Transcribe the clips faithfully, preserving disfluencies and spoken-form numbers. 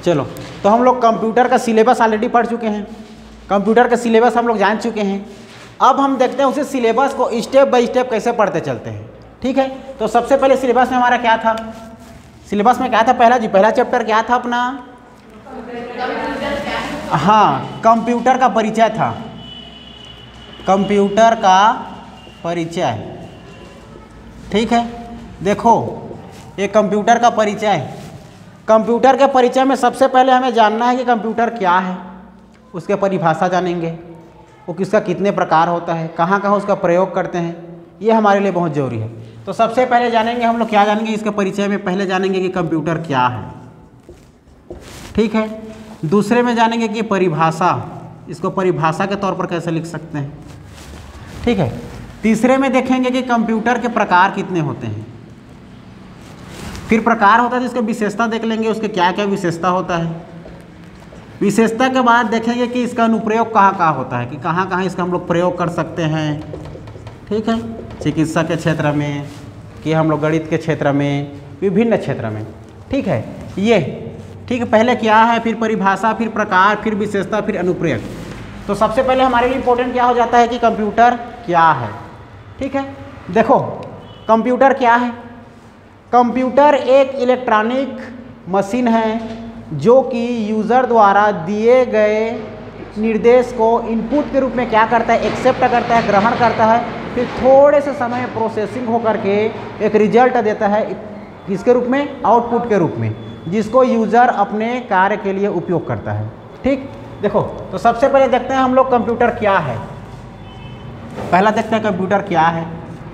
चलो, तो हम लोग कंप्यूटर का सिलेबस ऑलरेडी पढ़ चुके हैं, कंप्यूटर का सिलेबस हम लोग जान चुके हैं। अब हम देखते हैं उसी सिलेबस को स्टेप बाय स्टेप कैसे पढ़ते चलते हैं। ठीक है, तो सबसे पहले सिलेबस में हमारा क्या था, सिलेबस में क्या था पहला जी, पहला चैप्टर क्या था अपना, हाँ कंप्यूटर का परिचय था, कंप्यूटर का परिचय। ठीक है, देखो ये कंप्यूटर का परिचय, कंप्यूटर के परिचय में सबसे पहले हमें जानना है कि कंप्यूटर क्या है, उसके परिभाषा जानेंगे, वो किसका कितने प्रकार होता है, कहाँ कहाँ उसका प्रयोग करते हैं, ये हमारे लिए बहुत ज़रूरी है। तो सबसे पहले जानेंगे हम लोग क्या जानेंगे इसके परिचय में, पहले जानेंगे कि कंप्यूटर क्या है। ठीक है, दूसरे में जानेंगे कि परिभाषा, इसको परिभाषा के तौर पर कैसे लिख सकते हैं। ठीक है, तीसरे में देखेंगे कि कंप्यूटर के प्रकार कितने होते हैं, फिर प्रकार होता है जिसका विशेषता देख लेंगे, उसके क्या क्या विशेषता होता है। विशेषता के बाद देखेंगे कि इसका अनुप्रयोग कहाँ कहाँ होता है, कि कहाँ कहाँ इसका हम लोग प्रयोग कर सकते हैं। ठीक है, चिकित्सा के क्षेत्र में, कि हम लोग गणित के क्षेत्र में, विभिन्न क्षेत्र में। ठीक है, ये ठीक है, पहले क्या है, फिर परिभाषा, फिर प्रकार, फिर विशेषता, फिर अनुप्रयोग। तो सबसे पहले हमारे लिए इम्पोर्टेंट क्या हो जाता है कि कंप्यूटर क्या है। ठीक है, देखो कंप्यूटर क्या है, कंप्यूटर एक इलेक्ट्रॉनिक मशीन है जो कि यूज़र द्वारा दिए गए निर्देश को इनपुट के रूप में क्या करता है, एक्सेप्ट करता है, ग्रहण करता है, फिर थोड़े से समय में प्रोसेसिंग होकर के एक रिजल्ट देता है, किसके रूप में, आउटपुट के रूप में, जिसको यूज़र अपने कार्य के लिए उपयोग करता है। ठीक, देखो तो सबसे पहले देखते हैं हम लोग कंप्यूटर क्या है। पहला देखते हैं कंप्यूटर क्या है,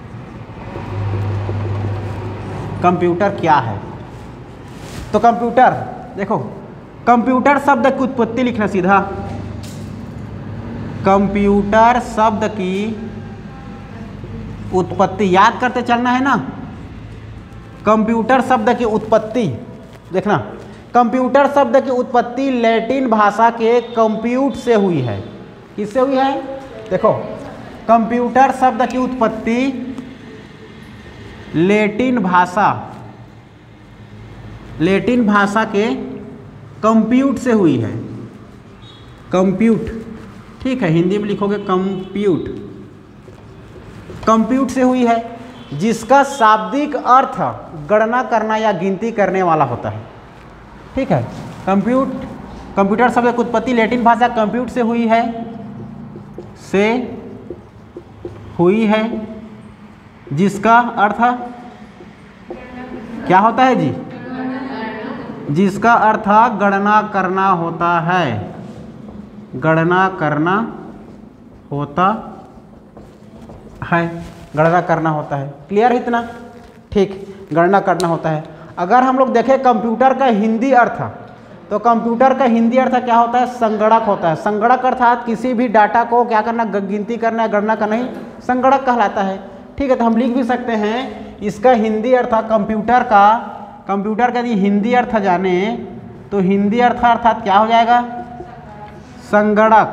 कंप्यूटर क्या है। तो कंप्यूटर देखो, कंप्यूटर शब्द की उत्पत्ति लिखना सीधा, कंप्यूटर शब्द की उत्पत्ति याद करते चलना है ना, कंप्यूटर शब्द की उत्पत्ति देखना, कंप्यूटर शब्द की उत्पत्ति लैटिन भाषा के कंप्यूट से हुई है। किससे हुई है, देखो कंप्यूटर शब्द की उत्पत्ति लैटिन भाषा, लैटिन भाषा के कंप्यूट से हुई है, कंप्यूट। ठीक है, हिंदी में लिखोगे कंप्यूट, कंप्यूट से हुई है, जिसका शाब्दिक अर्थ गणना करना या गिनती करने वाला होता है। ठीक है, कंप्यूट, कंप्यूटर शब्द की उत्पत्ति लैटिन भाषा कंप्यूट से हुई है, से हुई है, जिसका अर्थ क्या होता है जी, जिसका अर्थ गणना करना होता है, गणना करना होता है, गणना करना होता है। क्लियर है इतना, ठीक, गणना करना होता है। अगर हम लोग देखें कंप्यूटर का हिंदी अर्थ, तो कंप्यूटर का हिंदी अर्थ क्या होता है, संगणक होता है। संगणक अर्थात किसी भी डाटा को क्या करना, गिनती करना, गणना करना ही संगणक कहलाता है। ठीक है, तो हम लिख भी सकते हैं इसका हिंदी अर्थ कंप्यूटर का, कंप्यूटर का यदि हिंदी अर्थ जाने तो हिंदी अर्थ अर्थात क्या हो जाएगा, संगणक।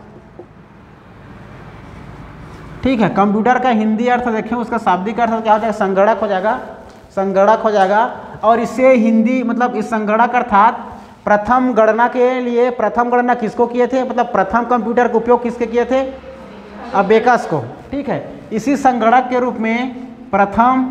ठीक है, कंप्यूटर का हिंदी अर्थ देखें, उसका शाब्दिक अर्थ क्या हो जाएगा, संगणक हो जाएगा, संगणक हो जाएगा। और इससे हिंदी मतलब इस संगणक अर्थात प्रथम गणना के लिए, प्रथम गणना किसको किए थे, मतलब प्रथम कंप्यूटर का उपयोग किसके किए थे, अबेकस को। ठीक है, इसी संगणक के रूप में प्रथम,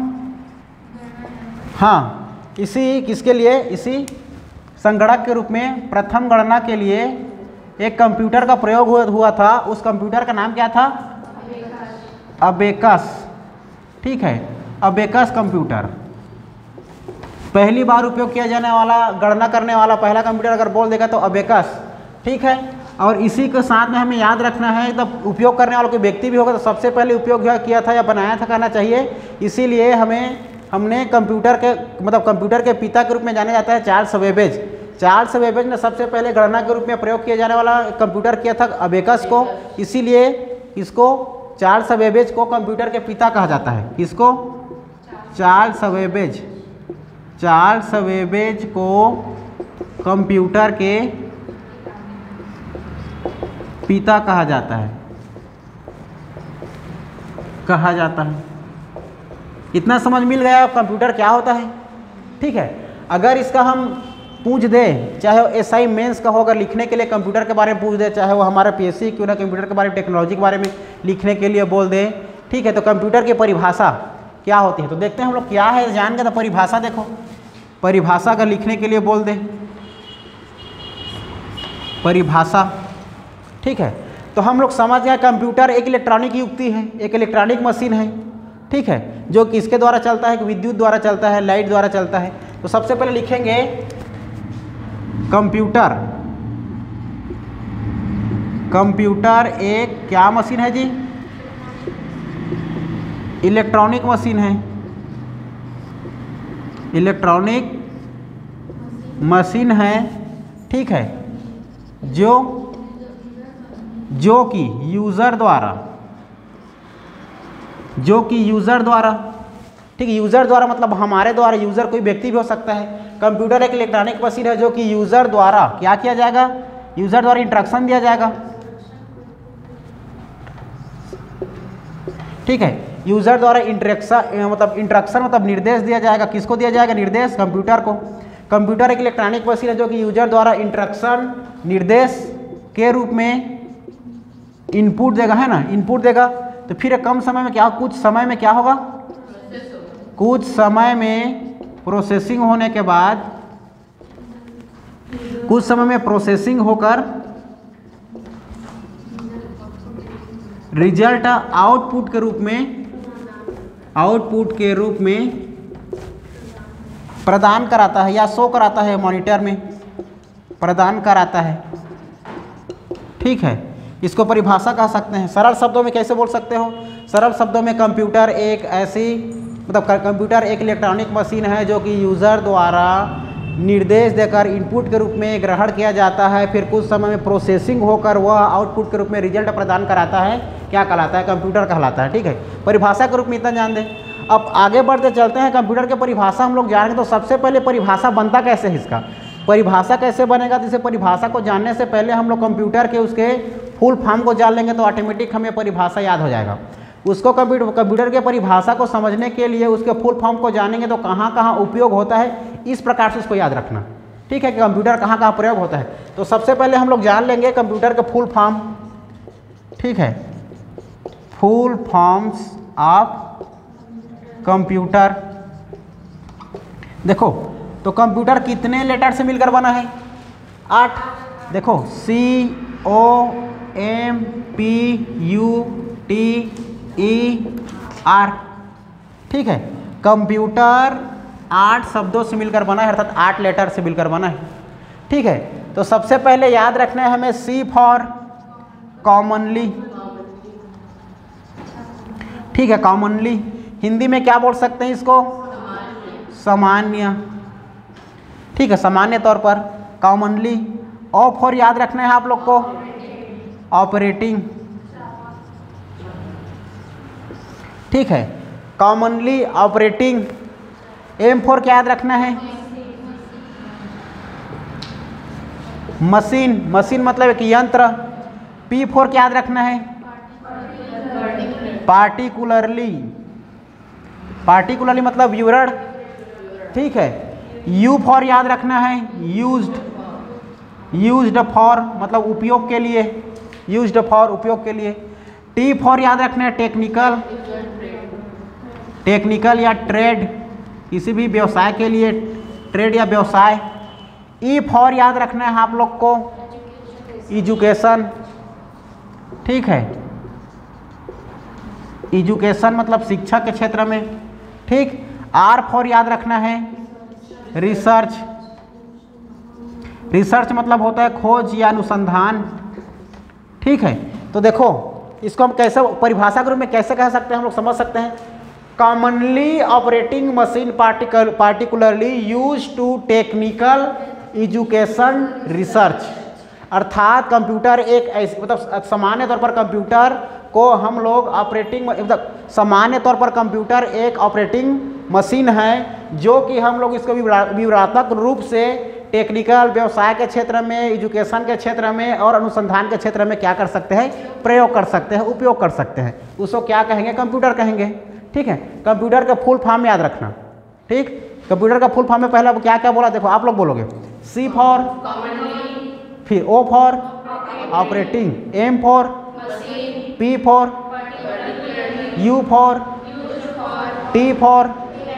हाँ इसी किसके लिए, इसी संगणक के रूप में प्रथम गणना के लिए एक कंप्यूटर का प्रयोग हुआ था। उस कंप्यूटर का नाम क्या था, अबेकस। ठीक है, अबेकस कंप्यूटर पहली बार उपयोग किया जाने वाला, गणना करने वाला पहला कंप्यूटर अगर बोल देगा तो अबेकस। ठीक है, और इसी के साथ में हमें याद रखना है, तब उपयोग करने वाला कोई व्यक्ति भी होगा तो सबसे पहले उपयोग किया था या बनाया था कहना चाहिए। इसीलिए हमें हमने कंप्यूटर के मतलब कंप्यूटर के पिता के रूप में जाना जाता है चार्ल्स बेबेज। चार्ल्स बेबेज ने सबसे पहले गणना के रूप में प्रयोग किया जाने वाला कंप्यूटर किया था अबेकस को, इसीलिए इसको चार्ल्स बेबेज को कंप्यूटर के पिता कहा जाता है। किसको, चार्ल्स बेबेज, चार्ल्स बेबेज को कंप्यूटर के पिता कहा जाता है, कहा जाता है। इतना समझ मिल गया कंप्यूटर क्या होता है। ठीक है, अगर इसका हम पूछ दे, चाहे वो एस आई मेन्स का हो, अगर लिखने के लिए कंप्यूटर के बारे में पूछ दे, चाहे वो हमारा पी एस सी क्यों ना कंप्यूटर के बारे में, टेक्नोलॉजी के बारे में लिखने के लिए बोल दे, ठीक है। तो कंप्यूटर की परिभाषा क्या होती है, तो देखते हैं हम लोग क्या है जान के। तो परिभाषा देखो, परिभाषा अगर लिखने के लिए बोल दे, परिभाषा, ठीक है। तो हम लोग समझ गए कंप्यूटर एक इलेक्ट्रॉनिक युक्ति है, एक इलेक्ट्रॉनिक मशीन है, ठीक है, जो किसके द्वारा चलता है, विद्युत द्वारा चलता है, लाइट द्वारा चलता है। तो सबसे पहले लिखेंगे कंप्यूटर, कंप्यूटर एक क्या मशीन है जी, इलेक्ट्रॉनिक मशीन है, इलेक्ट्रॉनिक मशीन है, ठीक है, जो जो कि यूज़र द्वारा, जो कि यूज़र द्वारा, ठीक है, यूज़र द्वारा मतलब हमारे द्वारा, यूज़र कोई व्यक्ति भी हो सकता है। कंप्यूटर एक इलेक्ट्रॉनिक मशीन है जो कि यूज़र द्वारा क्या किया जाएगा, यूज़र द्वारा इंस्ट्रक्शन दिया जाएगा, ठीक है, यूज़र द्वारा इंस्ट्रक्शन मतलब इंस्ट्रक्शन मतलब निर्देश दिया जाएगा। किसको दिया जाएगा निर्देश, कंप्यूटर को। कंप्यूटर एक इलेक्ट्रॉनिक मशीन है जो कि यूज़र द्वारा इंस्ट्रक्शन निर्देश के रूप में इनपुट देगा, है ना, इनपुट देगा। तो फिर कम समय में क्या, कुछ समय में क्या होगा, कुछ समय में प्रोसेसिंग होने के बाद, कुछ समय में प्रोसेसिंग होकर रिजल्ट आउटपुट के रूप में, आउटपुट के रूप में प्रदान कराता है या शो कराता है, मॉनिटर में प्रदान कराता है, ठीक है। इसको परिभाषा कह सकते हैं। सरल शब्दों में कैसे बोल सकते हो, सरल शब्दों में कंप्यूटर एक ऐसी मतलब कंप्यूटर एक इलेक्ट्रॉनिक मशीन है जो कि यूज़र द्वारा निर्देश देकर इनपुट के रूप में ग्रहण किया जाता है, फिर कुछ समय में प्रोसेसिंग होकर वह आउटपुट के रूप में रिजल्ट प्रदान कराता है, क्या कहलाता है, कंप्यूटर कहलाता है, ठीक है। परिभाषा के रूप में इतना जान दें। अब आगे बढ़ते चलते हैं, कंप्यूटर के परिभाषा हम लोग जानेंगे। तो सबसे पहले परिभाषा बनता कैसे है, इसका परिभाषा कैसे बनेगा। तो इसे परिभाषा को जानने से पहले हम लोग कंप्यूटर के उसके फुल फॉर्म को जान लेंगे तो ऑटोमेटिक हमें परिभाषा याद हो जाएगा। उसको कंप्यूटर कंप्यूटर के परिभाषा को समझने के लिए उसके फुल फॉर्म को जानेंगे तो कहाँ कहाँ उपयोग होता है, इस प्रकार से उसको याद रखना, ठीक है, कि कंप्यूटर कहाँ कहाँ प्रयोग होता है। तो सबसे पहले हम लोग जान लेंगे कंप्यूटर के फुल फॉर्म, ठीक है, फुल फॉर्म्स ऑफ कंप्यूटर। देखो तो कंप्यूटर कितने लेटर से मिलकर बना है, आठ। देखो C O M P U T E R, ठीक है। कंप्यूटर आठ शब्दों से मिलकर बना है, अर्थात आठ लेटर से मिलकर बना है, ठीक है। तो सबसे पहले याद रखना है हमें सी फॉर कॉमनली, ठीक है, कॉमनली। हिंदी में क्या बोल सकते हैं इसको, सामान्य, ठीक है, सामान्य तौर पर कॉमनली। ओ फॉर याद रखना है आप लोग को ऑपरेटिंग, ठीक है, कॉमनली ऑपरेटिंग। एम फॉर क्या याद रखना है, मशीन, मशीन मतलब एक यंत्र। पी फॉर क्या याद रखना है, पार्टिकुलरली, पार्टिकुलरली मतलब विवरण, ठीक है। यू फॉर याद रखना है यूज्ड, यूज्ड फॉर मतलब उपयोग के लिए, यूज्ड फॉर उपयोग के लिए। टी फॉर याद रखना है टेक्निकल, टेक्निकल या ट्रेड, किसी भी व्यवसाय के लिए ट्रेड या व्यवसाय। ई फॉर याद रखना है आप लोग को एजुकेशन, ठीक है, एजुकेशन मतलब शिक्षा के क्षेत्र में, ठीक। आर फॉर याद रखना है रिसर्च, रिसर्च मतलब होता है खोज या अनुसंधान, ठीक है। तो देखो इसको हम कैसे परिभाषा के रूप में कैसे कह सकते हैं, हम लोग समझ सकते हैं। Commonly operating machine particle particularly use to technical education research, अर्थात कंप्यूटर एक ऐसी मतलब सामान्य तौर पर कंप्यूटर को हम लोग ऑपरेटिंग मतलब सामान्य तौर पर कंप्यूटर एक ऑपरेटिंग मशीन है जो कि हम लोग इसको विवरणात्मक रूप से टेक्निकल व्यवसाय के क्षेत्र में, एजुकेशन के क्षेत्र में और अनुसंधान के क्षेत्र में क्या कर सकते हैं, प्रयोग कर सकते हैं, उपयोग कर सकते हैं। उसको क्या कहेंगे, कंप्यूटर कहेंगे, ठीक है। कंप्यूटर का फुल फॉर्म याद रखना, ठीक। कंप्यूटर का फुल फॉर्म में पहला क्या क्या बोला, देखो आप लोग बोलोगे सी फॉर, फिर O for operating, M for, P for, U for, T for,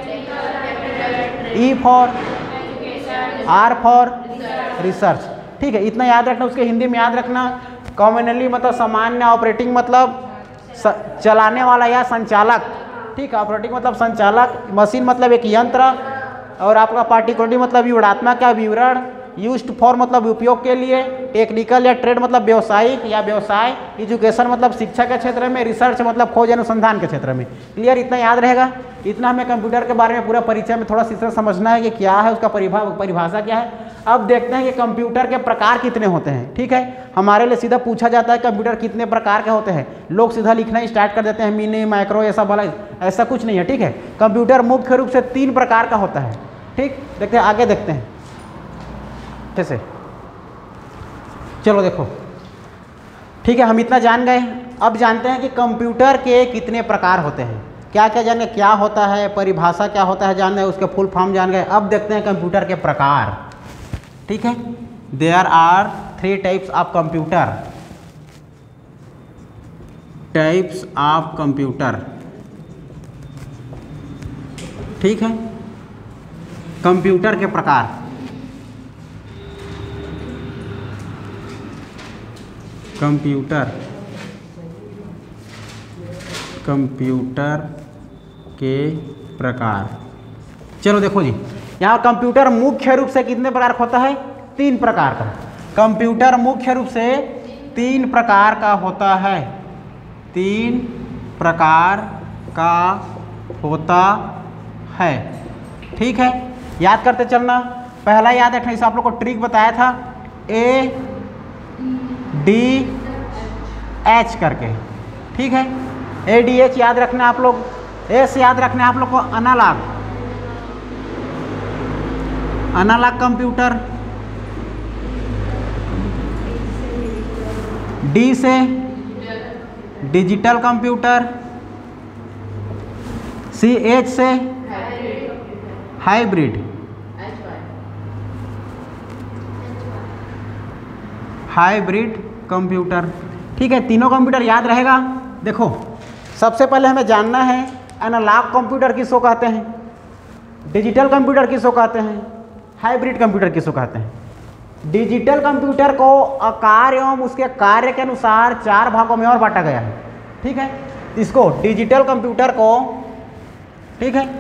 E for, R for research. ठीक है, इतना याद रखना। उसके हिंदी में याद रखना, कॉमनली मतलब सामान्य, ऑपरेटिंग मतलब चलाने वाला या संचालक। ठीक है, ऑपरेटिंग मतलब संचालक, मशीन मतलब एक यंत्र, और आपका पार्टिकुलरली मतलब विवरणात्मक या विवरण, यूज्ड फॉर मतलब उपयोग के लिए, टेक्निकल या ट्रेड मतलब व्यवसायिक या व्यवसाय, एजुकेशन मतलब शिक्षा के क्षेत्र में, रिसर्च मतलब खोज अनुसंधान के क्षेत्र में। क्लियर, इतना याद रहेगा। इतना हमें कंप्यूटर के बारे में पूरा परिचय में थोड़ा सा समझना है कि क्या है, उसका परिभा परिभाषा क्या है। अब देखते हैं कि कंप्यूटर के प्रकार कितने होते हैं। ठीक है, हमारे लिए सीधा पूछा जाता है कंप्यूटर कितने प्रकार के होते हैं, लोग सीधा लिखना ही स्टार्ट कर देते हैं मिनी, माइक्रो, ऐसा वाला, ऐसा कुछ नहीं है। ठीक है, कंप्यूटर मुख्य रूप से तीन प्रकार का होता है। ठीक, देखते हैं, आगे देखते हैं कैसे। चलो देखो, ठीक है, हम इतना जान गए। अब जानते हैं कि कंप्यूटर के कितने प्रकार होते हैं, क्या क्या जान गए, क्या होता है, परिभाषा क्या होता है जान गए, उसके फुल फॉर्म जान गए। अब देखते हैं कंप्यूटर के प्रकार। ठीक है, there are three types of computer, types of computer. ठीक है, कंप्यूटर के प्रकार। कंप्यूटर कंप्यूटर के प्रकार। चलो देखो जी, यहाँ कंप्यूटर मुख्य रूप से कितने प्रकार का होता है? तीन प्रकार का। कंप्यूटर मुख्य रूप से तीन प्रकार का होता है, तीन प्रकार का होता है। ठीक है, याद करते चलना। पहला याद रखना, इसे आप लोग को ट्रिक बताया था, ए डी एच करके। ठीक है, ए डी एच याद रखना आप लोग। एस याद रखना आप लोग को एनालॉग, एनालॉग कंप्यूटर। डी से डिजिटल कंप्यूटर। सी एच से हाइब्रिड, हाइब्रिड कंप्यूटर। ठीक है, तीनों कंप्यूटर याद रहेगा। देखो, सबसे पहले हमें जानना है एनालॉग कंप्यूटर किसको कहते हैं, डिजिटल कंप्यूटर किसको कहते हैं, हाइब्रिड कंप्यूटर किसको कहते हैं। डिजिटल कंप्यूटर को आकार एवं उसके कार्य के अनुसार चार भागों में और बांटा गया है। ठीक है, इसको डिजिटल कंप्यूटर को, ठीक है,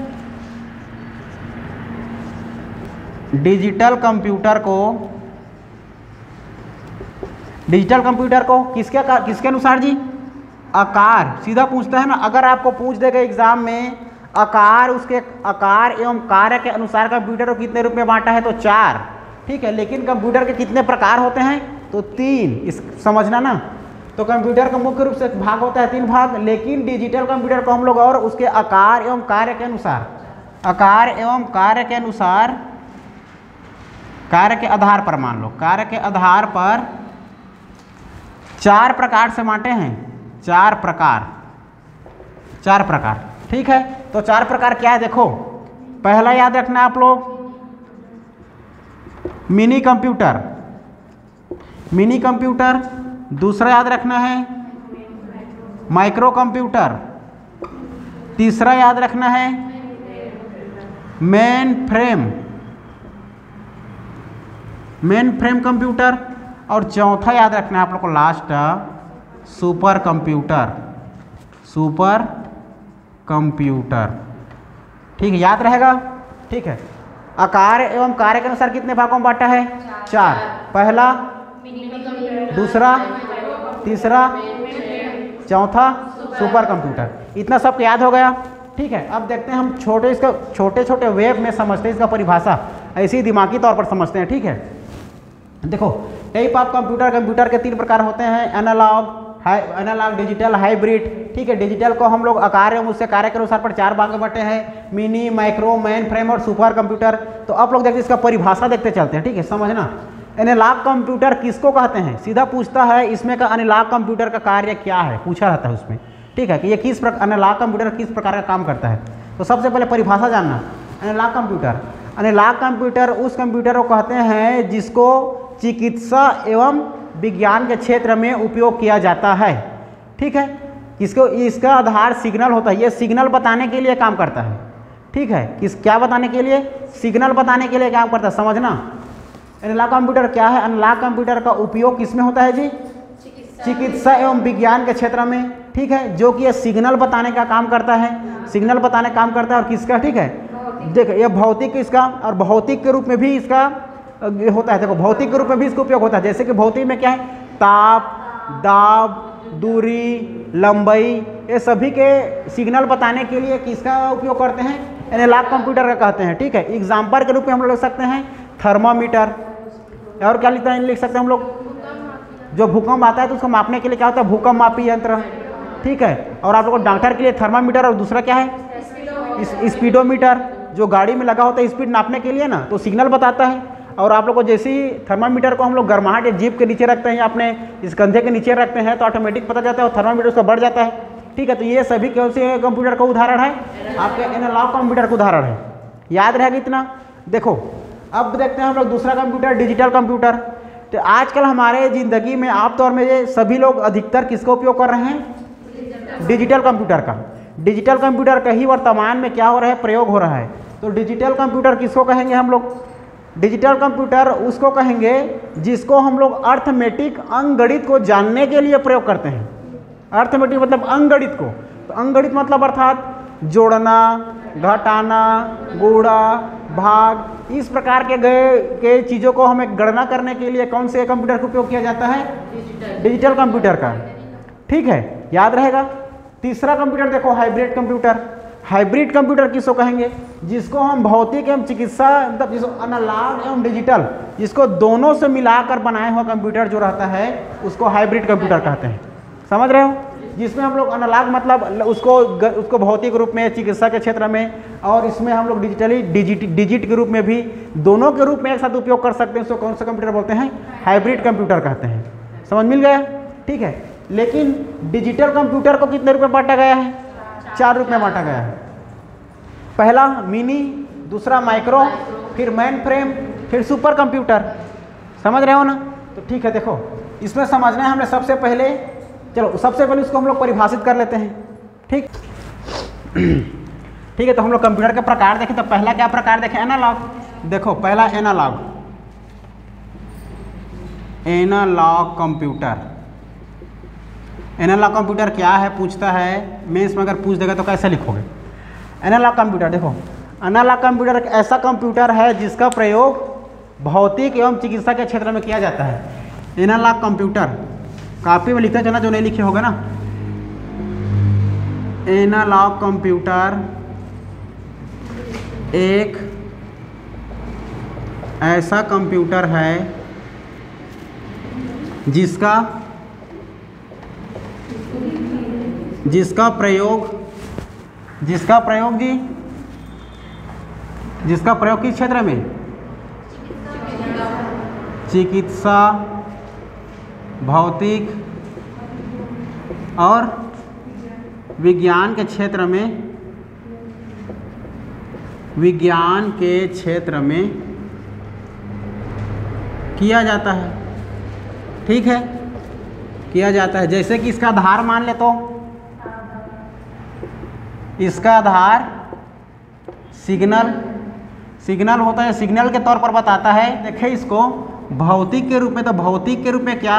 डिजिटल कंप्यूटर को डिजिटल कंप्यूटर को किसके किसके अनुसार जी? आकार। सीधा पूछता है ना, अगर आपको पूछ देगा एग्जाम में आकार, उसके आकार एवं कार्य के अनुसार कंप्यूटर को कितने रूप में बांटा है, तो चार। ठीक है, लेकिन कंप्यूटर के कितने प्रकार होते हैं, तो तीन। इस समझना ना, तो कंप्यूटर का मुख्य रूप से भाग होता है तीन भाग, लेकिन डिजिटल कंप्यूटर को हम लोग और उसके आकार एवं कार्य के अनुसार, आकार एवं कार्य के अनुसार, कार्य के आधार पर मान लो, कार्य के आधार पर चार प्रकार से बांटे हैं। चार प्रकार, चार प्रकार। ठीक है, तो चार प्रकार क्या है देखो। पहला याद रखना आप लोग, मिनी कंप्यूटर, मिनी कंप्यूटर। दूसरा याद रखना है माइक्रो कंप्यूटर। तीसरा याद रखना है mainframe, mainframe computer. और चौथा याद रखना है आप लोग को last, supercomputer, supercomputer. ठीक है, याद रहेगा। ठीक है, आकार एवं कार्य के अनुसार कितने भागों में बांटा है? चार। पहला, दूसरा, तीसरा, चौथा सुपर कंप्यूटर। इतना सब याद हो गया। ठीक है, अब देखते हैं हम छोटे इसका छोटे छोटे वेब में समझते हैं इसका परिभाषा, ऐसे ही दिमागी तौर पर समझते हैं। ठीक है, देखो टाइप ऑफ कंप्यूटर, कंप्यूटर के तीन प्रकार होते हैं, analogue, high analogue, digital, hybrid. ठीक है, डिजिटल को हम लोग आकार एवं उससे कार्य के अनुसार पर चार भाग में बांटे हैं, मिनी, माइक्रो, मेन फ्रेम और सुपर कंप्यूटर। तो आप लोग देखते इसका परिभाषा देखते चलते हैं। ठीक है, समझना, एनालॉग कंप्यूटर किसको कहते हैं? सीधा पूछता है इसमें का एनालॉग कंप्यूटर का कार्य क्या है, पूछा रहता है उसमें। ठीक है, कि ये किस प्रकार एनालॉग कंप्यूटर किस प्रकार का काम करता है। तो सबसे पहले परिभाषा जानना, एनालॉग कंप्यूटर, एनालॉग कंप्यूटर उस कंप्यूटर को कहते हैं जिसको चिकित्सा एवं विज्ञान के क्षेत्र में उपयोग किया जाता है। ठीक है, किसको इसका आधार सिग्नल होता है, ये सिग्नल बताने के लिए काम करता है। ठीक है, किस क्या बताने के लिए, सिग्नल बताने के लिए काम करता है, समझना। एनालॉग कंप्यूटर क्या है, एनालॉग कंप्यूटर का उपयोग किस में होता है जी, चिकित्सा एवं विज्ञान के क्षेत्र में। ठीक है, जो कि ये सिग्नल बताने का काम करता है, सिग्नल बताने का काम करता है। और किसका, ठीक है, देखो ये भौतिक इसका, और भौतिक के रूप में भी इसका होता है। देखो भौतिक के रूप में भी इसका उपयोग होता है। जैसे कि भौतिक में क्या है, ताप, दाब, दूरी, लंबाई, ये सभी के सिग्नल बताने के लिए किसका उपयोग करते हैं, एनालॉग कंप्यूटर का कहते हैं। ठीक है, एग्जाम्पल के रूप में हम लोग लिख सकते हैं थर्मामीटर, और क्या लिखते हैं, लिख सकते हैं हम लोग, जो भूकंप आता है तो उसको मापने के लिए क्या होता है, भूकंप मापी यंत्र। ठीक है, और आप लोग को डॉक्टर के लिए थर्मामीटर, और दूसरा क्या है, स्पीडोमीटर, जो गाड़ी में लगा होता है स्पीड नापने के लिए ना, तो सिग्नल बताता है। और आप लोग को जैसे ही थर्मामीटर को हम लोग गर्माहट या जीप के नीचे रखते हैं या अपने इस कंधे के नीचे रखते हैं तो ऑटोमेटिक पता जाता है और थर्मामीटर उसका बढ़ जाता है। ठीक है, तो ये सभी कौन से कंप्यूटर का उदाहरण है, आपके एनालॉग कंप्यूटर का उदाहरण है। याद रहेगा इतना। देखो अब देखते हैं हम लोग दूसरा कंप्यूटर, डिजिटल कंप्यूटर। तो आजकल हमारे ज़िंदगी में आमतौर में ये सभी लोग अधिकतर किसका उपयोग कर रहे हैं, डिजिटल कंप्यूटर का। डिजिटल कंप्यूटर का ही वर्तमान में क्या हो रहा है, प्रयोग हो रहा है। तो डिजिटल कंप्यूटर किसको कहेंगे हम लोग, डिजिटल कंप्यूटर उसको कहेंगे जिसको हम लोग अर्थमेटिक अंकगणित को जानने के लिए प्रयोग करते हैं। अर्थमेटिक मतलब अंकगणित को, तो अंकगणित मतलब अर्थात जोड़ना, घटाना, गुणा, भाग, इस प्रकार के गए के चीज़ों को हमें गणना करने के लिए कौन से कंप्यूटर का उपयोग किया जाता है, डिजिटल कंप्यूटर का। ठीक है, याद रहेगा। तीसरा कंप्यूटर देखो, हाइब्रिड कंप्यूटर। हाइब्रिड कंप्यूटर किसको कहेंगे, जिसको हम भौतिक एवं चिकित्सा मतलब जिसको एनालॉग एवं डिजिटल, जिसको दोनों से मिलाकर बनाया हुआ कंप्यूटर जो रहता है उसको हाइब्रिड कंप्यूटर कहते हैं। समझ रहे हो, जिसमें हम लोग एनालॉग मतलब उसको उसको भौतिक रूप में चिकित्सा के क्षेत्र में, और इसमें हम लोग डिजिटली डिजिट डिजिट के रूप में भी, दोनों के रूप में एक साथ उपयोग कर सकते हैं। उसको कौन सा कंप्यूटर बोलते हैं, हाइब्रिड कंप्यूटर कहते हैं। समझ मिल गया। ठीक है, लेकिन डिजिटल कंप्यूटर को कितने रूप में बांटा गया है, चार रूप में बांटा गया है। पहला मिनी, दूसरा माइक्रो, फिर मेन फ्रेम, फिर सुपर कंप्यूटर। समझ रहे हो ना। तो ठीक है, देखो इसमें समझना है हमने सबसे पहले, चलो सबसे पहले इसको हम लोग परिभाषित कर लेते हैं। ठीक ठीक है, तो हम लोग कंप्यूटर के प्रकार देखें। तो पहला क्या प्रकार देखें, एनालॉग। देखो पहला analogue, analogue computer. Analogue computer क्या है पूछता है, मेंस में अगर पूछ देगा तो कैसे लिखोगे। एनालॉग कंप्यूटर, देखो एनालॉग कंप्यूटर एक ऐसा कंप्यूटर है जिसका प्रयोग भौतिक एवं चिकित्सा के क्षेत्र में किया जाता है। एनालॉग कंप्यूटर कॉपी में लिखते चलना, जो नहीं लिखे होगा ना। एनालॉग कंप्यूटर एक ऐसा कंप्यूटर है जिसका जिसका प्रयोग जिसका प्रयोग जी जिसका प्रयोग किस क्षेत्र में, चिकित्सा, भौतिक और विज्ञान के क्षेत्र में विज्ञान के क्षेत्र में किया जाता है। ठीक है, किया जाता है। जैसे कि इसका आधार मान ले, तो इसका आधार सिग्नल सिग्नल होता है, सिग्नल के तौर पर बताता है। देखिए इसको भौतिक के रूप में, तो भौतिक के रूप में क्या,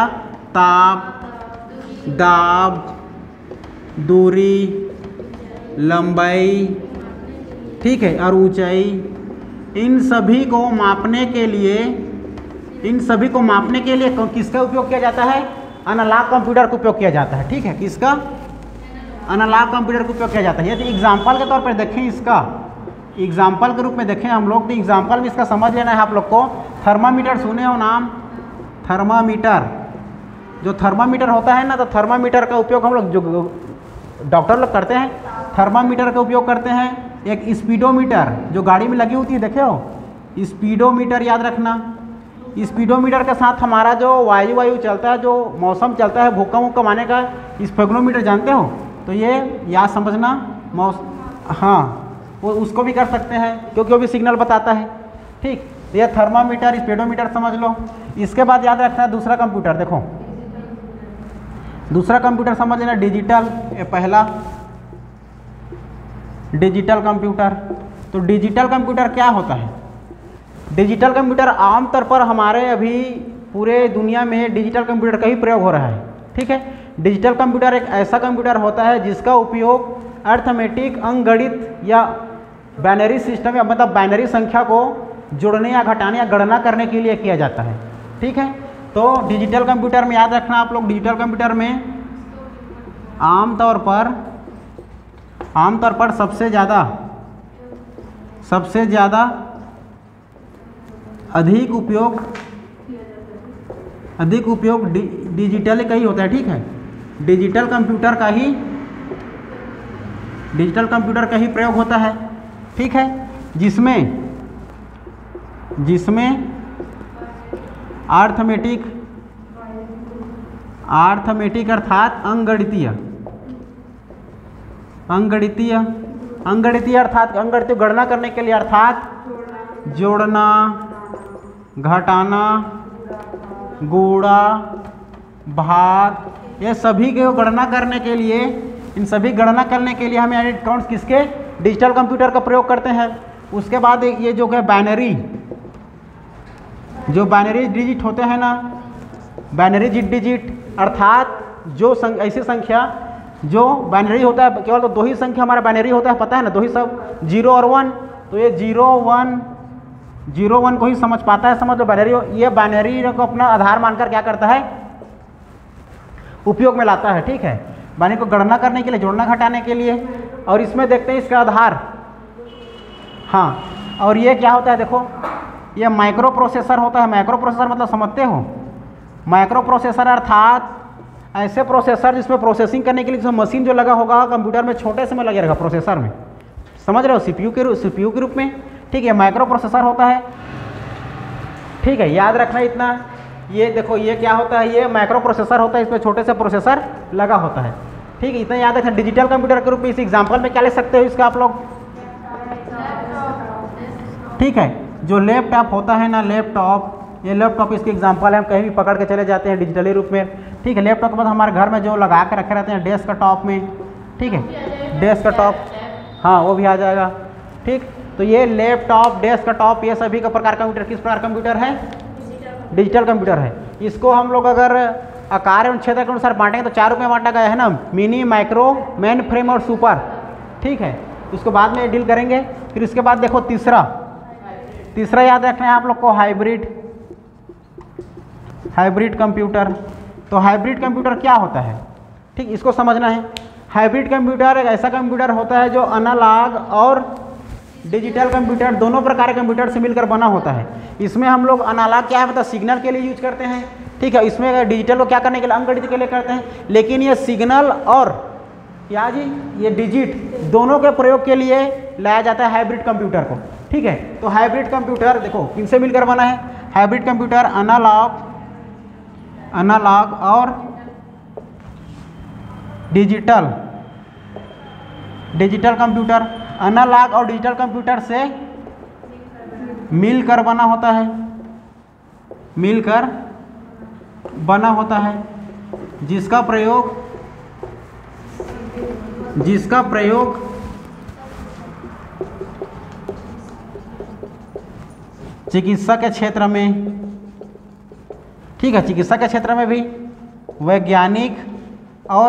ताप, दाब, दूरी, लंबाई, ठीक है, और ऊंचाई, इन सभी को मापने के लिए इन सभी को मापने के लिए किसका उपयोग किया जाता है, एनालॉग कंप्यूटर का उपयोग किया जाता है। ठीक है, किसका, एनालॉग कंप्यूटर का उपयोग किया जाता है। यदि एग्जाम्पल के तौर पर देखें, इसका एग्जाम्पल के रूप में देखें हम लोग, तो एग्जाम्पल में इसका समझ लेना है आप लोग को। थर्मामीटर सुने हो नाम, थर्मामीटर, जो थर्मामीटर होता है ना, तो थर्मामीटर का उपयोग हम लोग जो डॉक्टर लोग करते हैं, थर्मामीटर का उपयोग करते हैं। एक स्पीडोमीटर जो गाड़ी में लगी होती है, देखे हो, स्पीडोमीटर याद रखना। स्पीडोमीटर के साथ हमारा जो वायु वायु चलता है, जो मौसम चलता है, भूकंप वूकंप आने का, स्पेग्नोमीटर जानते हो, तो ये याद समझना। मौस हाँ, वो उसको भी कर सकते हैं क्योंकि वो भी सिग्नल बताता है। ठीक, ये थर्मामीटर, स्पीडोमीटर समझ लो। इसके बाद याद रखना है दूसरा कंप्यूटर, देखो दूसरा कंप्यूटर समझ लेना डिजिटल, ये पहला डिजिटल कंप्यूटर। तो डिजिटल कंप्यूटर क्या होता है? डिजिटल कंप्यूटर आमतौर पर हमारे अभी पूरे दुनिया में डिजिटल कंप्यूटर का ही प्रयोग हो रहा है, ठीक है। डिजिटल कंप्यूटर एक ऐसा कंप्यूटर होता है जिसका उपयोग अर्थमेटिक, अंकगणित या बाइनरी सिस्टम या मतलब बाइनरी संख्या को जोड़ने या घटाने या गणना करने के लिए किया जाता है, ठीक है। तो डिजिटल कंप्यूटर में याद रखना आप लोग, डिजिटल कंप्यूटर में आमतौर पर आमतौर पर सबसे ज़्यादा सबसे ज़्यादा अधिक उपयोग अधिक उपयोग डि, डिजिटल का ही होता है, ठीक है। डिजिटल कंप्यूटर का ही डिजिटल कंप्यूटर का ही प्रयोग होता है, ठीक है, जिसमें जिसमें अर्थमेटिक अर्थमेटिक अर्थात अंकगणितीय अंकगणितीय अंकगणितीय अर्थात अंकगणितीय गणना करने के लिए अर्थात जोड़ना, घटाना, गुणा, भाग, ये सभी को गणना करने के लिए इन सभी गणना करने के लिए हम इलेक्ट्रॉनिक्स किसके डिजिटल कंप्यूटर का प्रयोग करते हैं। उसके बाद ये जो है बाइनरी जो बाइनरी डिजिट होते हैं ना, बाइनरी डिजिट अर्थात जो संग, ऐसी संख्या जो बाइनरी होता है, केवल तो दो ही संख्या हमारा बाइनरी होता है, पता है ना, दो ही सब, जीरो और वन। तो ये जीरो वन जीरो वन को ही समझ पाता है, समझ लो बाइनरी। ये बाइनरी को अपना आधार मानकर क्या करता है, उपयोग में लाता है, ठीक है, बाइनरी को गणना करने के लिए, जोड़ना घटाने के लिए। और इसमें देखते हैं इसका आधार, हाँ, और ये क्या होता है, देखो ये माइक्रो प्रोसेसर होता है। माइक्रो प्रोसेसर मतलब समझते हो, माइक्रो प्रोसेसर अर्थात ऐसे प्रोसेसर जिसमें प्रोसेसिंग करने के लिए जिसमें मशीन जो लगा होगा कंप्यूटर में, छोटे से में लगेगा प्रोसेसर में, समझ रहे हो, सीपीयू के रूप सीपीयू के रूप में, ठीक है, माइक्रो प्रोसेसर होता है, ठीक है। याद रखना इतना, ये देखो ये क्या होता है, ये माइक्रो प्रोसेसर होता है, इसमें छोटे से प्रोसेसर लगा होता है, ठीक है, इतना याद रखना। डिजिटल कंप्यूटर के रूप में इस एग्जाम्पल में क्या ले सकते हो इसका आप लोग, ठीक है, जो लैपटॉप होता है ना, लैपटॉप, ये लैपटॉप इसके एग्जांपल है, हम कहीं भी पकड़ के चले जाते हैं डिजिटली रूप में, ठीक है। लैपटॉप के बाद हमारे घर में जो लगा के रखे रहते हैं डेस्क टॉप में, ठीक है, डेस्क टॉप, हाँ वो भी आ जाएगा, ठीक। तो ये लैपटॉप, डेस्क टॉप, ये सभी का प्रकार कंप्यूटर किस प्रकार कंप्यूटर है, डिजिटल कंप्यूटर है। इसको हम लोग अगर आकार एवं क्षेत्र के अनुसार बांटेंगे तो चार रूप में बांटा गया है ना, मिनी, माइक्रो, मेन फ्रेम और सुपर, ठीक है। उसको बाद में डील करेंगे। फिर इसके बाद देखो तीसरा तीसरा याद रखना है आप लोग को, हाइब्रिड हाइब्रिड कंप्यूटर। तो हाइब्रिड कंप्यूटर क्या होता है, ठीक, इसको समझना है। हाइब्रिड कंप्यूटर एक ऐसा कंप्यूटर होता है जो एनालॉग और डिजिटल कंप्यूटर दोनों प्रकार के कंप्यूटर से मिलकर बना होता है। इसमें हम लोग एनालॉग क्या है मतलब सिग्नल के लिए यूज करते हैं, ठीक है। इसमें डिजिटल को क्या करने के लिए, अंकगणित के लिए करते हैं। लेकिन ये सिग्नल और क्या जी, ये डिजिट दोनों के प्रयोग के लिए लाया जाता है हाइब्रिड कंप्यूटर को, ठीक है। तो हाइब्रिड कंप्यूटर देखो किनसे मिलकर बना है, हाइब्रिड कंप्यूटर एनालॉग एनालॉग और डिजिटल डिजिटल कंप्यूटर, एनालॉग और डिजिटल कंप्यूटर से मिलकर बना होता है मिलकर बना होता है जिसका प्रयोग जिसका प्रयोग चिकित्सा के क्षेत्र में, ठीक है, चिकित्सा के क्षेत्र में भी, वैज्ञानिक और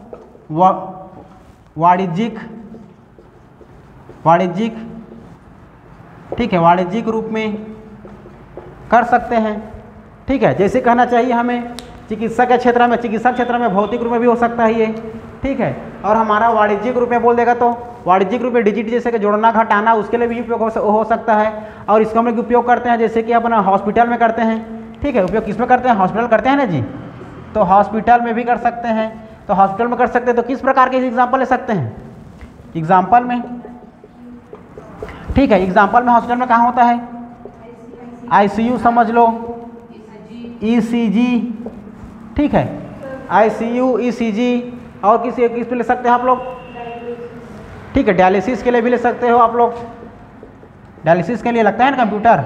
वाणिज्यिक वाणिज्यिक ठीक है, वाणिज्यिक रूप में कर सकते हैं, ठीक है। जैसे कहना चाहिए हमें चिकित्सा के क्षेत्र में, चिकित्सा क्षेत्र में भौतिक रूप में भी हो सकता है ये, ठीक है। और हमारा वाणिज्यिक रूप में बोल देगा तो वाणिज्यिक रूप में डिजिट जैसे कि जोड़ना घटाना, उसके लिए भी उपयोग हो, हो सकता है। और इसको हम लोग उपयोग करते हैं जैसे कि अपना हॉस्पिटल में करते हैं, ठीक है। उपयोग किस में करते हैं, हॉस्पिटल करते हैं ना जी, तो हॉस्पिटल में भी कर सकते हैं। तो हॉस्पिटल में कर सकते हैं तो किस प्रकार के एग्जाम्पल ले सकते हैं, एग्जाम्पल में, ठीक है, एग्जाम्पल में हॉस्पिटल में कहाँ होता है, आईसीयू समझ लो, ईसीजी, ठीक है, आईसीयू, ईसीजी, और किसी किस पे ले सकते हैं आप लोग, ठीक है, डायलिसिस के लिए भी ले सकते हो आप लोग, डायलिसिस के लिए लगता है ना कंप्यूटर,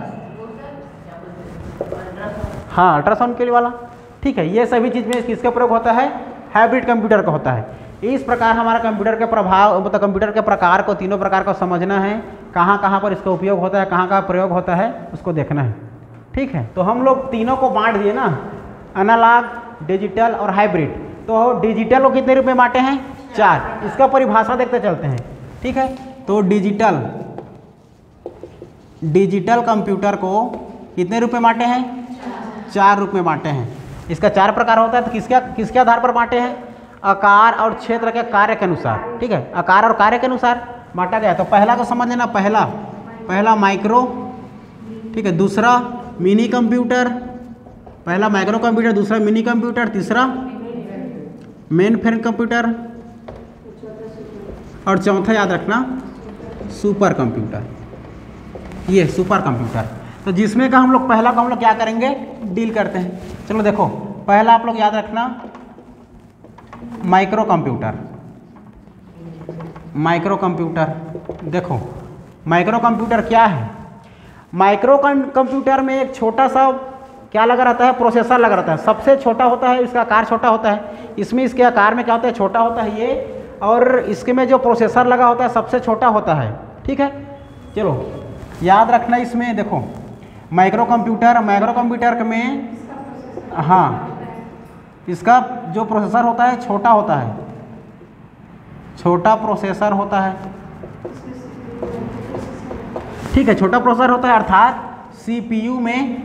हाँ अल्ट्रासाउंड के लिए वाला, ठीक है। ये सभी चीज़ में किसका प्रयोग होता है, हाइब्रिड कंप्यूटर का होता है। इस प्रकार हमारा कंप्यूटर के प्रभाव मतलब कंप्यूटर के प्रकार को, तीनों प्रकार को समझना है, कहाँ कहाँ पर इसका उपयोग होता है, कहाँ कहाँ प्रयोग होता है, उसको देखना है, ठीक है। तो हम लोग तीनों को बांट दिए ना, एनालॉग, डिजिटल और हाइब्रिड। तो डिजिटल को कितने रूप में बांटे हैं, चार। इसका परिभाषा देखते चलते हैं, ठीक है। तो डिजिटल डिजिटल कंप्यूटर को कितने रूप में बांटे हैं, चार रूप में बांटे हैं। इसका चार प्रकार होता है। तो किसके किसके आधार पर बांटे हैं, आकार और क्षेत्र के कार्य के अनुसार, ठीक है, आकार और कार्य के अनुसार बांटा गया। तो पहला को समझ लेना, पहला पहला माइक्रो, ठीक है, दूसरा मिनी कंप्यूटर, पहला माइक्रो कंप्यूटर, दूसरा मिनी कंप्यूटर, तीसरा मेन फ्रेम कंप्यूटर और चौथा याद रखना सुपर कंप्यूटर। ये सुपर कंप्यूटर। तो जिसमें का हम लोग पहला को हम लोग क्या करेंगे, डील करते हैं। चलो देखो, पहला आप लोग याद रखना माइक्रो कंप्यूटर। माइक्रो कंप्यूटर देखो, माइक्रो कंप्यूटर क्या है, माइक्रो कंप्यूटर में एक छोटा सा क्या लगा रहता है, प्रोसेसर लगा रहता है। सबसे छोटा होता है, इसका आकार छोटा होता है। इसमें इसके आकार में क्या होता है, छोटा होता है ये, और इसके में जो प्रोसेसर लगा होता है सबसे छोटा होता है, ठीक है। चलो याद रखना, इसमें देखो माइक्रो कंप्यूटर, माइक्रो कंप्यूटर में हाँ इसका जो प्रोसेसर होता है छोटा होता है, छोटा प्रोसेसर होता है, ठीक है, छोटा प्रोसेसर होता है। अर्थात सीपीयू में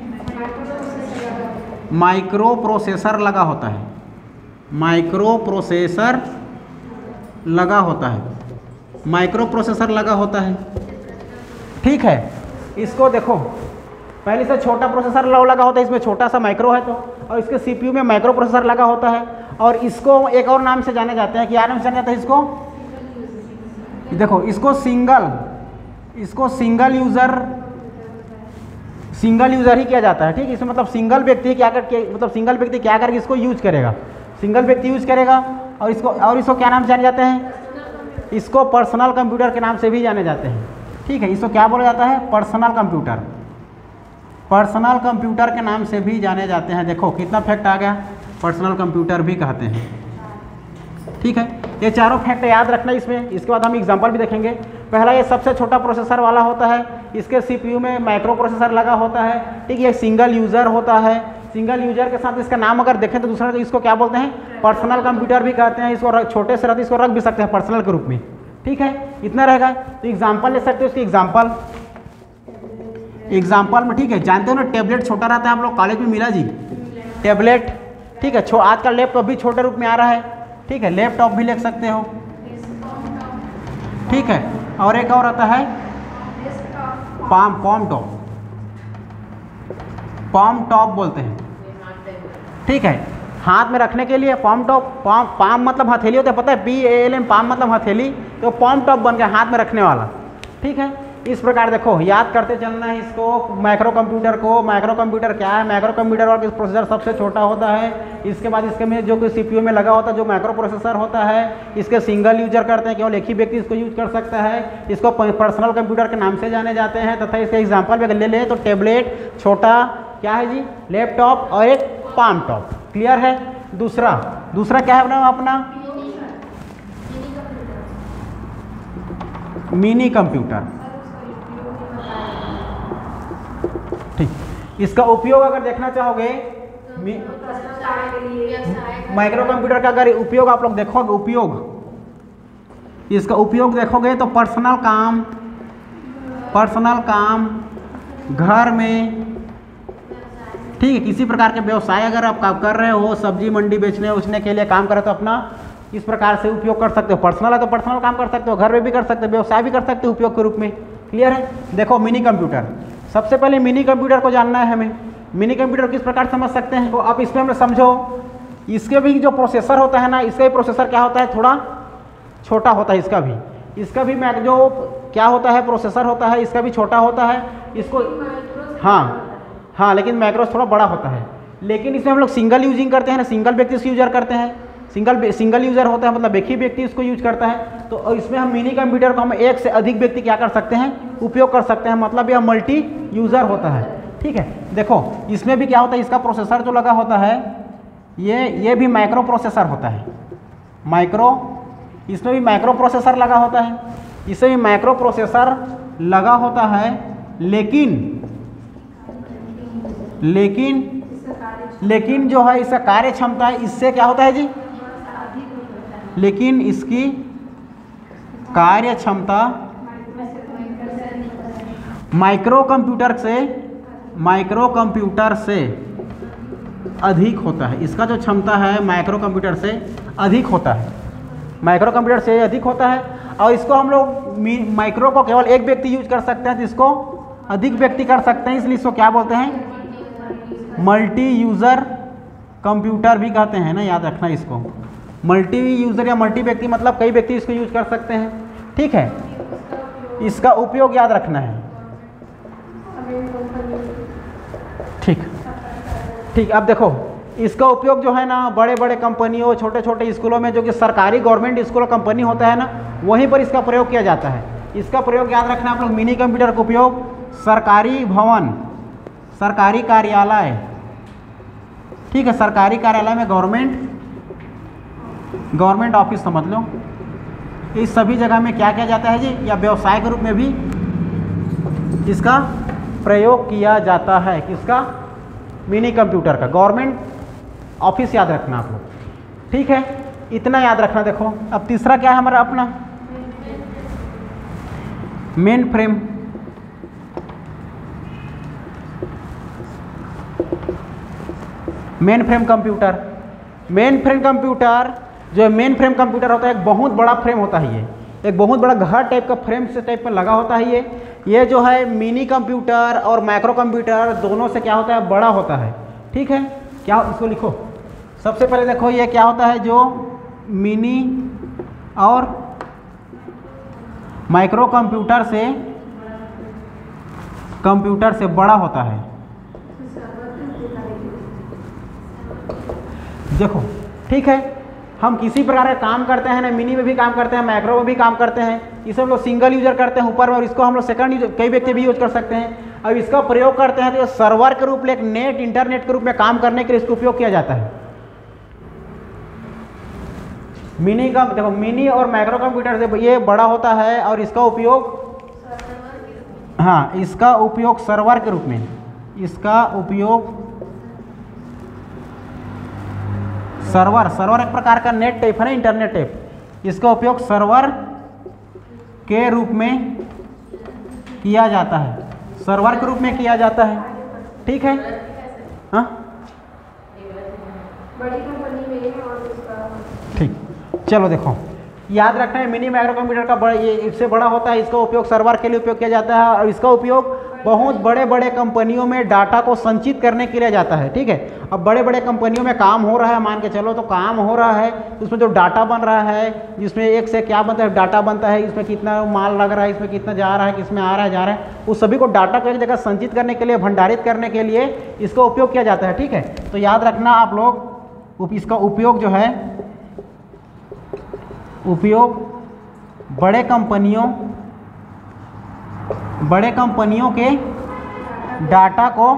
माइक्रो प्रोसेसर लगा होता है, माइक्रो प्रोसेसर लगा होता है, माइक्रो प्रोसेसर लगा होता है, ठीक है। इसको देखो, पहले से छोटा प्रोसेसर लगा होता है, इसमें छोटा सा माइक्रो है तो, और इसके सीपीयू में माइक्रो प्रोसेसर लगा होता है। और इसको एक और नाम से जाने जाते हैं, क्या नाम से जाना जाता है इसको, देखो इसको सिंगल इसको सिंगल यूज़र सिंगल यूज़र ही किया जाता है, ठीक है। इसमें मतलब सिंगल व्यक्ति क्या करके मतलब सिंगल व्यक्ति क्या करके इसको यूज करेगा, सिंगल व्यक्ति यूज करेगा। और इसको और इसको क्या नाम से जाने जाते हैं, इसको पर्सनल कंप्यूटर के नाम से भी जाने जाते हैं, ठीक है। इसको क्या बोला जाता है, पर्सनल कंप्यूटर, पर्सनल कंप्यूटर के नाम से भी जाने जाते हैं। देखो कितना फैक्ट आ गया, पर्सनल कंप्यूटर भी कहते हैं, ठीक है। ये चारों फैक्ट याद रखना इसमें। इसके बाद हम एग्जांपल भी देखेंगे। पहला, ये सबसे छोटा प्रोसेसर वाला होता है, इसके सीपीयू में माइक्रो प्रोसेसर लगा होता है, ठीक है। ये सिंगल यूज़र होता है, सिंगल यूजर के साथ इसका नाम अगर देखें तो दूसरा, तो इसको क्या बोलते हैं, पर्सनल कंप्यूटर भी कहते हैं। इसको छोटे से रहते इसको रख भी सकते हैं पर्सनल के रूप में, ठीक है। इतना रहेगा। तो एग्जाम्पल ले सकते हो इसकी, एग्जाम्पल एग्जाम्पल में, ठीक है, जानते हो ना टेबलेट छोटा रहता है, हम लोग कॉलेज में मिला जी टेबलेट, ठीक है। छो आजकल लैपटॉप भी छोटे रूप में आ रहा है, ठीक है, लैपटॉप भी लिख सकते हो, ठीक है। और एक और आता है palm palmtop, palmtop बोलते हैं, ठीक है, हाथ में रखने के लिए पॉम टॉप। पाम पाम मतलब हथेली होता है, पता है, P A L M, palm मतलब हथेली, तो पॉम टॉप बन गया हाथ में रखने वाला, ठीक है। इस प्रकार देखो याद करते चलना है इसको, माइक्रो कंप्यूटर को। माइक्रो कंप्यूटर क्या है, माइक्रो कंप्यूटर और प्रोसेसर सबसे छोटा होता है। इसके बाद इसके में जो कि सीपीयू में लगा होता है जो माइक्रो प्रोसेसर होता है, इसके सिंगल यूजर करते हैं, केवल एक ही व्यक्ति इसको यूज कर सकता है। इसको पर्सनल कंप्यूटर के नाम से जाने जाते हैं। तथा इसके एग्जाम्पल में ले लें तो टेबलेट छोटा, क्या है जी, लैपटॉप, और एक पाम टॉप। क्लियर है। दूसरा दूसरा क्या है अपना अपना मिनी कंप्यूटर, ठीक। इसका उपयोग अगर देखना चाहोगे, माइक्रो कंप्यूटर का अगर उपयोग आप लोग देखोगे, उपयोग इसका उपयोग देखोगे तो पर्सनल काम पर्सनल काम घर में, ठीक है, किसी प्रकार के व्यवसाय अगर आप काम कर रहे हो, सब्जी मंडी बेचने उचने के लिए काम कर रहे हो, तो अपना इस प्रकार से उपयोग कर सकते हो। पर्सनल है तो पर्सनल काम कर सकते हो, घर में भी कर सकते हो, व्यवसाय भी कर सकते हो उपयोग के रूप में। क्लियर है। देखो मिनी कंप्यूटर, सबसे पहले मिनी कंप्यूटर को जानना है हमें। मिनी कंप्यूटर किस प्रकार समझ सकते हैं, तो आप इसमें हम समझो, इसके भी जो प्रोसेसर होता है ना, इसका भी प्रोसेसर क्या होता है, थोड़ा छोटा होता है। इसका भी इसका भी मैक जो क्या होता है, प्रोसेसर होता है, इसका भी छोटा होता है। इसको हाँ हाँ लेकिन मैक्रोस थोड़ा बड़ा होता है। लेकिन इसमें हम लोग सिंगल यूजिंग करते हैं ना, सिंगल व्यक्ति इसको यूजर करते हैं, सिंगल सिंगल यूजर होता है, मतलब एक ही व्यक्ति इसको यूज करता है। तो इसमें हम मिनी कंप्यूटर को हम एक से अधिक व्यक्ति क्या कर सकते हैं, उपयोग कर सकते हैं, मतलब यह मल्टी यूज़र होता है। ठीक है, देखो इसमें भी क्या होता है, इसका प्रोसेसर जो लगा होता है ये ये भी माइक्रो प्रोसेसर होता है। माइक्रो इसमें भी माइक्रो प्रोसेसर लगा होता है, इसमें भी माइक्रो प्रोसेसर लगा होता है, लेकिन लेकिन लेकिन जो है इसका कार्य क्षमता है इससे क्या होता है जी, लेकिन इसकी कार्य क्षमता माइक्रो कंप्यूटर से माइक्रो कंप्यूटर से अधिक होता है। इसका जो क्षमता है माइक्रो कंप्यूटर से अधिक होता है, माइक्रो कंप्यूटर से अधिक होता है। और इसको हम लोग माइक्रो को केवल एक व्यक्ति यूज कर सकते हैं, तो इसको अधिक व्यक्ति कर सकते हैं, इसलिए इसको क्या बोलते हैं, मल्टी यूज़र कंप्यूटर भी कहते हैं ना, याद रखना इसको। मल्टी यूज़र या मल्टी व्यक्ति मतलब कई व्यक्ति इसको यूज कर सकते हैं। ठीक है, इसका उपयोग याद रखना है। ठीक ठीक अब देखो इसका उपयोग जो है ना बड़े बड़े कंपनियों, छोटे छोटे स्कूलों में, जो कि सरकारी गवर्नमेंट स्कूल कंपनी होता है ना, वहीं पर इसका प्रयोग किया जाता है। इसका प्रयोग याद रखना आप लोग, मिनी कंप्यूटर का उपयोग सरकारी भवन, सरकारी कार्यालय, ठीक है, सरकारी कार्यालय में, गवर्नमेंट गवर्नमेंट ऑफिस समझ लो, इस सभी जगह में क्या किया जाता है जी, या व्यवसाय के रूप में भी इसका प्रयोग किया जाता है। किसका, मिनी कंप्यूटर का, गवर्नमेंट ऑफिस याद रखना आप लोग। ठीक है, इतना याद रखना। देखो अब तीसरा क्या है हमारा अपना, mainframe. Mainframe computer, mainframe computer जो मेन फ्रेम कंप्यूटर होता है, एक बहुत बड़ा फ्रेम होता है, ये एक बहुत बड़ा घर टाइप का फ्रेम से टाइप में लगा होता है। ये ये जो है मिनी कंप्यूटर और माइक्रो कंप्यूटर दोनों से क्या होता है, बड़ा होता है। ठीक है, क्या इसको लिखो, सबसे पहले देखो ये क्या होता है, जो मिनी और माइक्रो कंप्यूटर से कंप्यूटर से बड़ा होता है। देखो ठीक है, हम किसी प्रकार का काम करते हैं ना, मिनी में भी काम करते हैं, माइक्रो में भी काम करते हैं, इसे हम लोग सिंगल यूजर करते हैं ऊपर में, और इसको हम लोग सेकंड यूजर कई व्यक्ति भी यूज कर सकते हैं। अब इसका प्रयोग करते हैं तो ये सर्वर के रूप में, एक नेट इंटरनेट के रूप में काम करने के लिए इसका उपयोग किया जाता है। मिनी का देखो, मिनी और माइक्रो कंप्यूटर से ये बड़ा होता है, और इसका उपयोग, हाँ इसका उपयोग सर्वर के रूप में, इसका उपयोग सर्वर सर्वर एक प्रकार का नेट टाइप है ना, इंटरनेट टाइप, इसका उपयोग सर्वर के रूप में किया जाता है, सर्वर के रूप में किया जाता है। ठीक है, हाँ ठीक, चलो देखो याद रखना है, मिनी माइक्रो कंप्यूटर का बड़ा, ये इससे बड़ा होता है, इसका उपयोग सर्वर के लिए उपयोग किया जाता है, और इसका उपयोग बहुत बड़े बड़े कंपनियों में डाटा को संचित करने के लिए जाता है। ठीक है, अब बड़े बड़े कंपनियों में काम हो रहा है, मान के चलो तो काम हो रहा है, उसमें जो डाटा बन रहा है, जिसमें एक से क्या बनता है, डाटा बनता है, इसमें कितना माल लग रहा है, इसमें कितना जा रहा है, किसमें आ रहा है जा रहा है, उस सभी को डाटा को एक जगह संचित करने के लिए, भंडारित करने के लिए इसका उपयोग किया जाता है। ठीक है, तो याद रखना आप लोग, इसका उपयोग जो है, उपयोग बड़े कंपनियों बड़े कंपनियों के डाटा को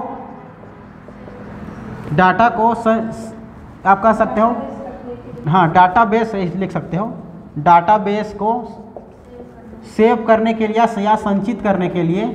डाटा को स, आप कह सकते हो, हाँ डाटाबेस लिख सकते हो, डाटाबेस को सेव करने के लिए या संचित करने के लिए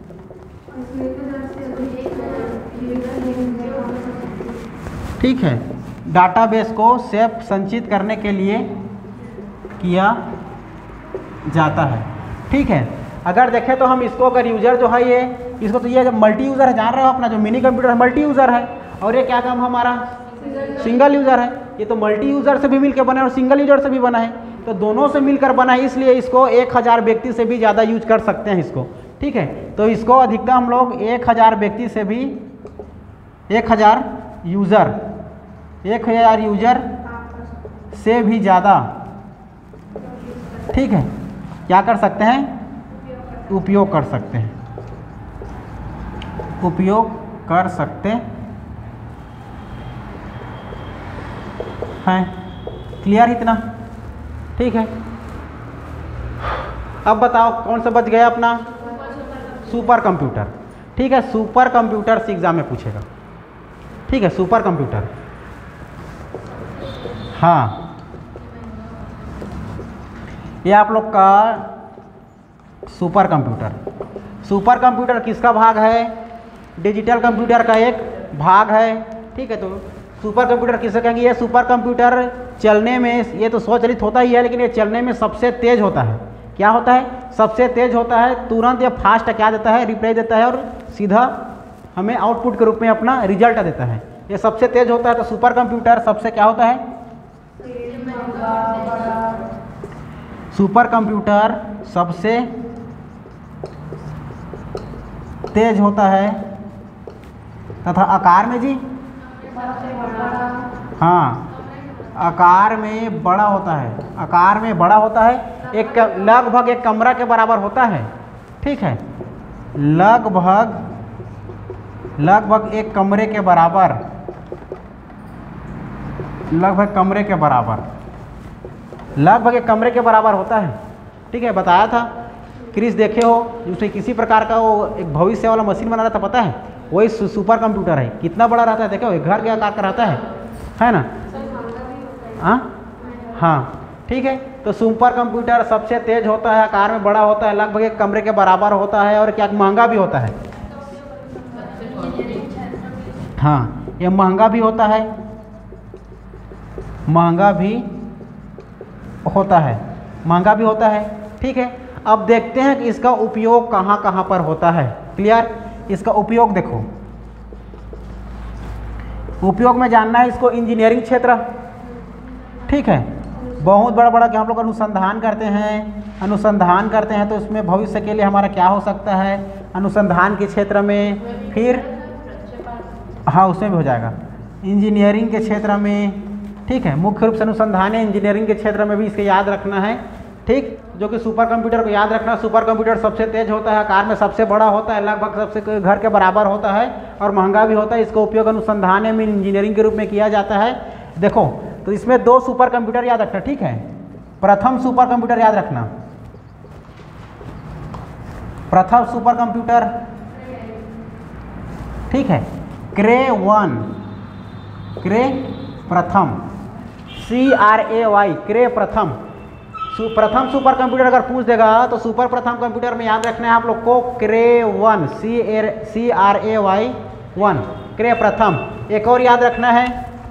ठीक है, डाटाबेस को सेव संचित करने के लिए किया जाता है। ठीक है, अगर देखें तो हम इसको, अगर यूज़र जो है ये, इसको तो ये मल्टी यूज़र है, जान रहे हो अपना जो मिनी कंप्यूटर है मल्टी यूज़र है, और ये क्या काम हमारा सिंगल यूज़र है। ये तो मल्टी यूज़र से भी मिलकर बना है और सिंगल यूज़र से भी बना है, तो दोनों से मिलकर बना है, इसलिए इसको एक हज़ार व्यक्ति से भी ज़्यादा यूज कर सकते हैं इसको। ठीक है, तो इसको अधिकतम हम लोग एक हज़ार व्यक्ति से भी, एक हज़ार यूज़र एक हज़ार यूज़र से भी ज़्यादा, ठीक है, क्या कर सकते हैं, उपयोग कर सकते हैं, उपयोग कर सकते हैं। क्लियर इतना? ठीक है, अब बताओ कौन सा बच गया अपना, सुपर कंप्यूटर, ठीक है, सुपर कंप्यूटर से एग्जाम में पूछेगा, ठीक है, सुपर कंप्यूटर। हाँ, ये आप लोग का सुपर कंप्यूटर, सुपर कंप्यूटर किसका भाग है? डिजिटल कंप्यूटर का एक भाग है, ठीक है। तो सुपर कंप्यूटर किसे कहेंगे? ये सुपर कंप्यूटर चलने में, ये तो स्वचालित होता ही है, लेकिन ये चलने में सबसे तेज होता है। क्या होता है? सबसे तेज होता है। तुरंत ये फास्ट क्या देता है? रिप्लाई देता है और सीधा हमें आउटपुट के रूप में अपना रिजल्ट देता है। ये सबसे तेज होता है। तो सुपर कंप्यूटर सबसे क्या होता है? सुपर कंप्यूटर सबसे तेज होता है तथा आकार में जी, हाँ, आकार में बड़ा होता है, आकार में बड़ा होता है। एक लगभग एक कमरा के बराबर होता है, ठीक है, लगभग लगभग एक कमरे के बराबर, लगभग कमरे के बराबर, लगभग एक कमरे के बराबर होता है, ठीक है। बताया था, क्रिस देखे हो, उसमें किसी प्रकार का वो एक भविष्य वाला मशीन बना रहा था, पता है? वही सुपर कंप्यूटर है। कितना बड़ा रहता है देखो, एक घर के आकार का रहता है, है ना? हाँ हाँ, ठीक है। तो सुपर कंप्यूटर सबसे तेज होता है, आकार में बड़ा होता है, लगभग एक कमरे के बराबर होता है और क्या महंगा भी होता है। हाँ, ये महंगा भी होता है, महंगा भी होता है, महंगा भी होता है, ठीक है। अब देखते हैं कि इसका उपयोग कहाँ कहाँ पर होता है। क्लियर? इसका उपयोग देखो, उपयोग में जानना है इसको, इंजीनियरिंग क्षेत्र, ठीक है। बहुत बड़ा बड़ा कि हम लोग अनुसंधान करते हैं, अनुसंधान करते हैं तो उसमें भविष्य के लिए हमारा क्या हो सकता है? अनुसंधान के क्षेत्र में, फिर हाँ उसमें भी हो जाएगा, इंजीनियरिंग के क्षेत्र में, ठीक है। मुख्य रूप से अनुसंधान है, इंजीनियरिंग के क्षेत्र में भी इसके याद रखना है, ठीक। जो कि सुपर कंप्यूटर को याद रखना, सुपर कंप्यूटर सबसे तेज होता है, आकार में सबसे बड़ा होता है, लगभग सबसे घर के बराबर होता है और महंगा भी होता है। इसका उपयोग अनुसंधान में, इंजीनियरिंग के रूप में किया जाता है। देखो, तो इसमें दो सुपर कंप्यूटर याद रखना, ठीक है। प्रथम सुपर कंप्यूटर याद रखना, प्रथम सुपर कंप्यूटर, ठीक है, क्रे वन, क्रे प्रथम, सी आर ए वाई, क्रे प्रथम। सु, प्रथम सुपर कंप्यूटर अगर पूछ देगा तो सुपर प्रथम कंप्यूटर में याद रखना है आप लोग को क्रे one, C R C R A Y one, Cray प्रथम। एक और याद रखना है,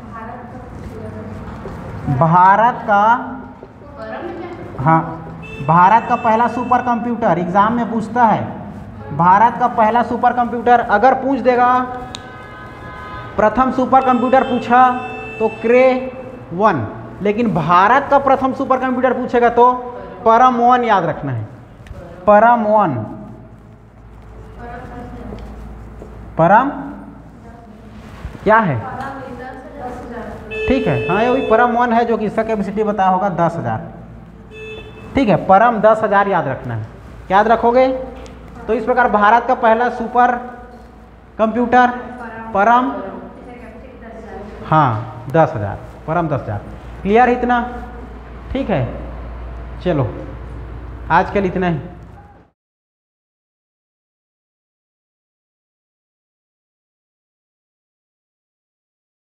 भारत का, हाँ, भारत का पहला सुपर कंप्यूटर एग्जाम में पूछता है। भारत का पहला सुपर कंप्यूटर अगर पूछ देगा, प्रथम सुपर कंप्यूटर पूछा तो क्रे वन, लेकिन भारत का प्रथम सुपर कंप्यूटर पूछेगा तो परम वन याद रखना है, परम वन, परम क्या है? ठीक है, हाँ ये वही परम वन है जो कि इसका कैपेसिटी बताया होगा दस हज़ार, ठीक है। परम दस हज़ार याद रखना है, याद रखोगे। तो इस प्रकार भारत का पहला सुपर कंप्यूटर परम, हाँ दस हज़ार, परम दस हज़ार। क्लियर इतना? ठीक है, चलो आज के लिए इतना ही।